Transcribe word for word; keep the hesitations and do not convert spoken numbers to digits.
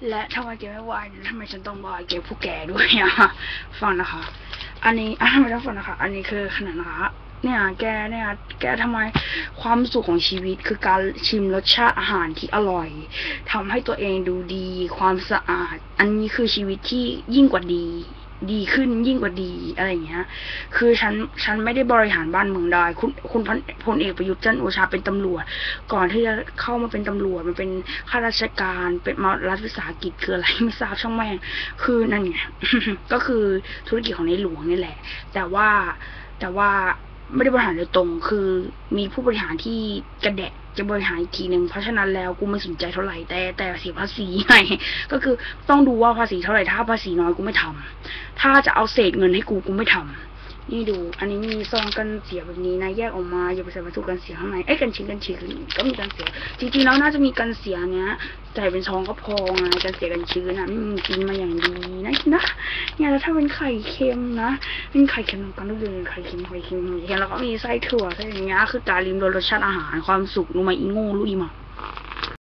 และทำไมแกไม่ไหวทำไมฉันต้องบอกแกผู้แก่ด้วยอ่ะฟังนะคะอันนี้อ่ะทำไมต้องฟังนะคะอันนี้คือขนาดนะคะเนี่ยแกเนี่ยแกทำไมความสุขของชีวิตคือการชิมรสชาติอาหารที่อร่อยทำให้ตัวเองดูดีความสะอาดอันนี้คือชีวิตที่ยิ่งกว่าดีดีขึ้นยิ่งกว่าดีอะไรอย่างเงี้ยคือฉันฉันไม่ได้บริหารบ้านเมืองได้คุณคุณพลเอกประยุทธ์จันทร์โอชาเป็นตำรวจก่อนที่จะเข้ามาเป็นตำรวจมันเป็นข้าราชการเป็นมารัฐวิสาหกิจคืออะไรไม่ทราบช่างแม่งคือนั่นไง ก็คือธุรกิจของในหลวงนี่แหละแต่ว่าแต่ว่าไม่ได้บริหารโดยตรงคือมีผู้บริหารที่กระแดะจะบริหารอีกทีหนึ่งเพราะฉะนั้นแล้วกูไม่สนใจเท่าไหร่แต่แต่เสียภาษีไงก็คือต้องดูว่าภาษีเท่าไหร่ถ้าภาษีน้อยกูไม่ทำถ้าจะเอาเศษเงินให้กูกูไม่ทำนี่ดูอันนี้มีซองกันเสียแบบนี้นะแยกออกมาอย่าไปใส่วัตถุกันเสียข้างในไอ้กันชิ้นกันชื้นก็มีกันเสียจริงๆแล้วน่าจะมีกันเสียเนี้ยใส่เป็นซองก็พอไงกันเสียกันชื้นนะกินมาอย่างดีนะนะเนี่ยแล้วถ้าเป็นไข่เค็มนะเป็นไข่เค็มกันทุกเดือนไข่เค็มไข่เค็มแล้วก็มีไส้ถั่วไส้อย่างเงี้ยคือการริมรสรสชาติอาหารความสุขรู้ไหมอีโง่รู้อีหมา